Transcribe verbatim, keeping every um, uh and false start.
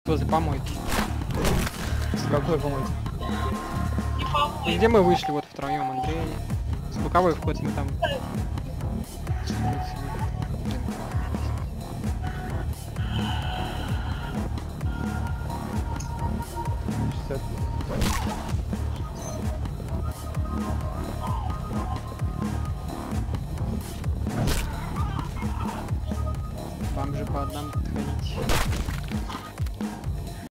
возле помойки. С какой помойки? И где мы вышли вот втроем, Андрей? С боковой вход мы там. Вам же по одному подходить.